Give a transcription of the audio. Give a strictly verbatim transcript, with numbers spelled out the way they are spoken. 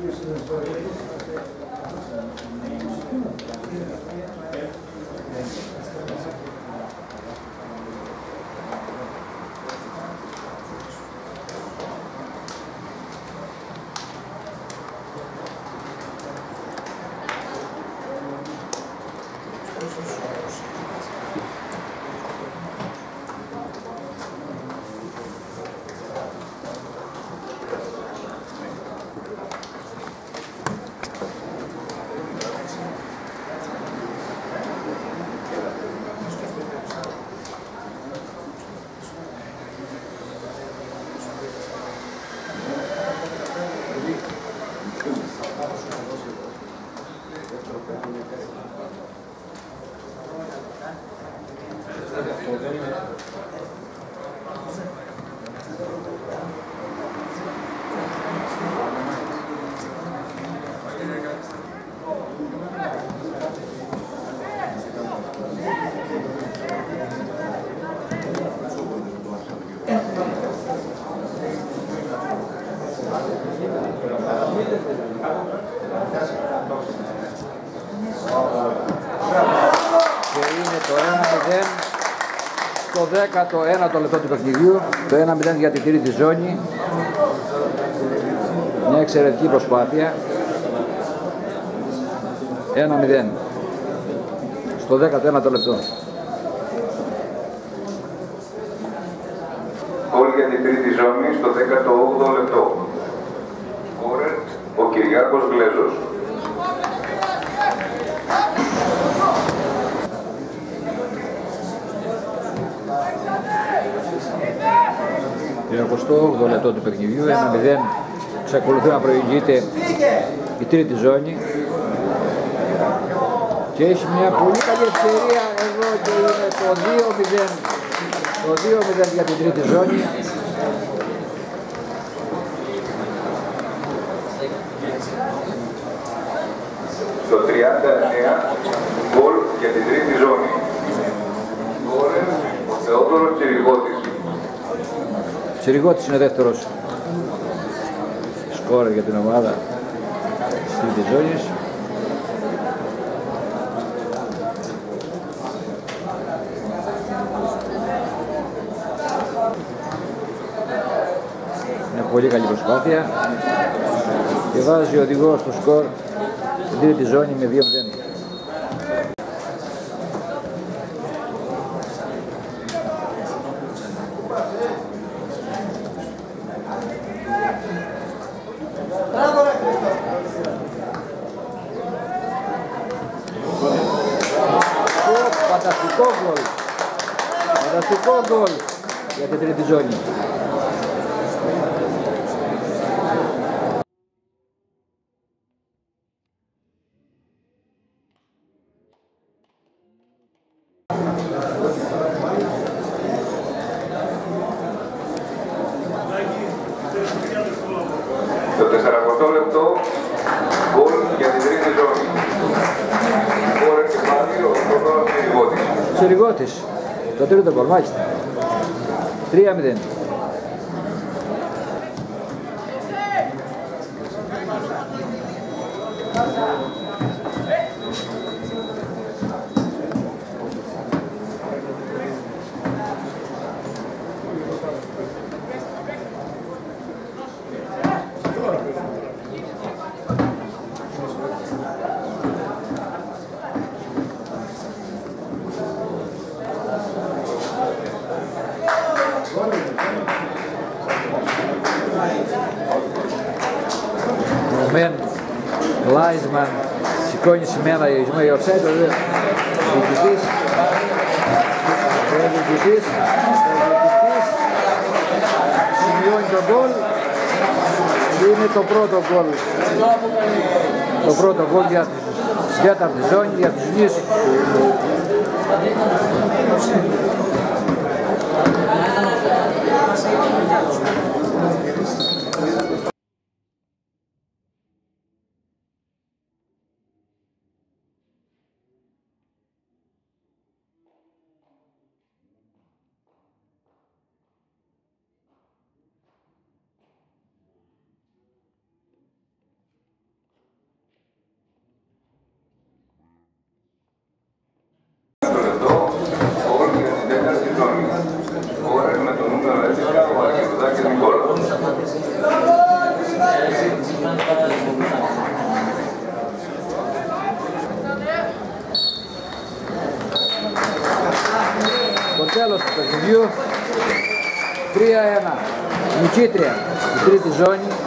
Το δέκατο ένατο λεπτό του παιχνιδιού, το ένα μηδέν για την τρίτη ζώνη. Μια εξαιρετική προσπάθεια. ένα μηδέν στο δέκατο ένατο λεπτό. Γκολ για την τρίτη ζώνη στο δέκατο όγδοο λεπτό. Σκόρερ ο Κυριάκος Γλέζος. τριακοστό όγδοο λεπτό του παιχνιδιού, ένα μηδέν, εξακολουθεί να προηγείται η τρίτη ζώνη και έχει μια πολύ καλή ευκαιρία εδώ και είναι το δύο μηδέν, το δύο μηδέν για την τρίτη ζώνη. Στο τριάντα εννέα γκολ για την τρίτη ζώνη. Σκόρερ ο Θεόδωρος Τσιριγώτης. Τσιριγώτης είναι δεύτερος σκόρερ για την ομάδα της τρίτης ζώνης. Είναι πολύ καλή προσπάθεια και βάζει ο οδηγός στο σκορ στην τρίτη ζώνη με δύο μηδέν. Φανταστικό γκολ. Φανταστικό γκολ για την τρίτη ζώνη. Στο τεσσαρακοστό λεπτό γκολ για την τρίτη ζώνη. Σκόρερ και πάλι ο Θεόδωρος Τσιριγώτης. Τσιριγώτης, το τρίτο γκολ, μάλιστα. τρία μηδέν. Μεν, Λάισμαν, σηκώνει σημαία η Ορσέντο, ο διοικητής, ο διοικητής, σημειώνει τον γκολ, είναι το πρώτο γκολ, το πρώτο γκολ για την τέταρτη ζώνη, για τους νης. τέλος του παιχνιδιού. τρία ένα. Νικήτρια η τρίτη ζώνη.